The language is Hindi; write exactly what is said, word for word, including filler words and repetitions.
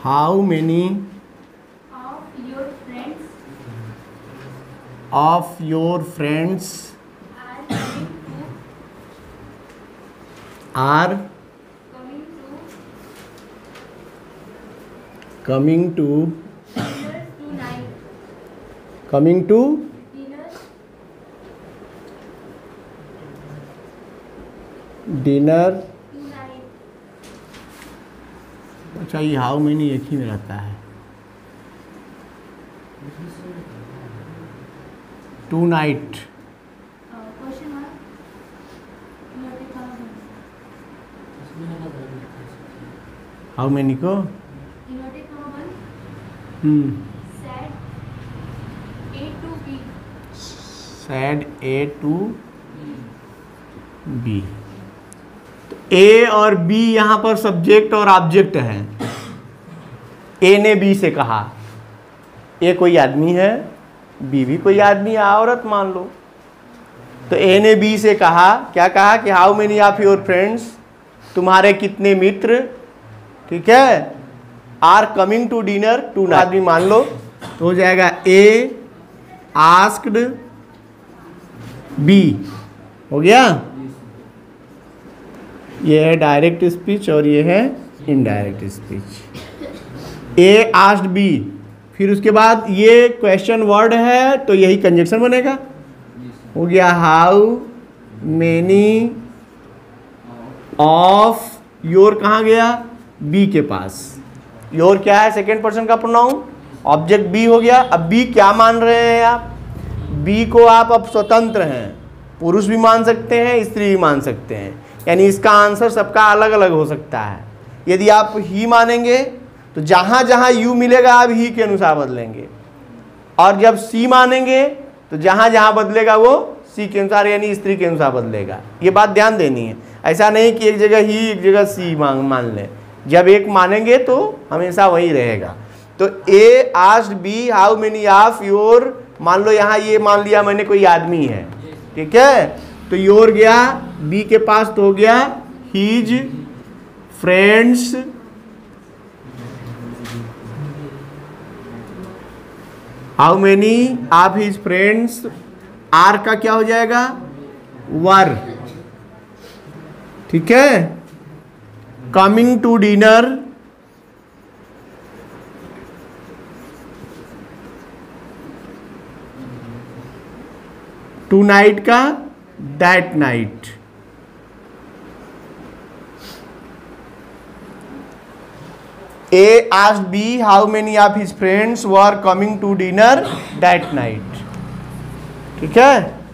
How many of your friends of your friends are are coming to coming to dinner tonight? Coming to Dinner dinner. tonight. अच्छा, ये हाउ मेनी एक ही में रहता है। Tonight Uh, question mark. Inverted comma one. हाउ मेनी को Inverted comma one. Hmm Said A to B. Said A to B. A और बी यहाँ पर सब्जेक्ट और ऑब्जेक्ट हैं। ए ने बी से कहा, ए कोई आदमी है, बी भी कोई आदमी है, औरत मान लो। तो ए ने बी से कहा, क्या कहा कि how many of your friends, तुम्हारे कितने मित्र, ठीक है, are coming to dinner two आदमी मान लो। तो हो जाएगा ए आस्क्ड बी। हो गया। ये है डायरेक्ट स्पीच और ये है indirect speech. A asked B, फिर उसके बाद ये क्वेश्चन वर्ड है तो यही कंजक्शन बनेगा। हो गया हाउ मेनी ऑफ योर, कहाँ गया, बी के पास। योर क्या है, सेकेंड पर्सन का प्रोनाउन, ऑब्जेक्ट बी हो गया। अब बी क्या मान रहे हैं आप, बी को आप अब स्वतंत्र हैं, पुरुष भी मान सकते हैं, स्त्री भी मान सकते हैं, यानी इसका आंसर सबका अलग अलग हो सकता है। यदि आप ही मानेंगे तो जहाँ जहाँ यू मिलेगा आप ही के अनुसार बदलेंगे, और जब सी मानेंगे तो जहाँ जहाँ बदलेगा वो सी के अनुसार यानी स्त्री के अनुसार बदलेगा। ये बात ध्यान देनी है, ऐसा नहीं कि एक जगह ही एक जगह सी मान मान लें। जब एक मानेंगे तो हमेशा वही रहेगा। तो A asked B how many of your, मान लो यहाँ ये मान लिया मैंने कोई आदमी है, ठीक है, तो योर गया बी के पास, तो हो गया his friends how many of his friends, are का क्या हो जाएगा, वर, ठीक है, coming to dinner tonight का that night. A asked B how many of his friends were coming to dinner that night। ठीक है।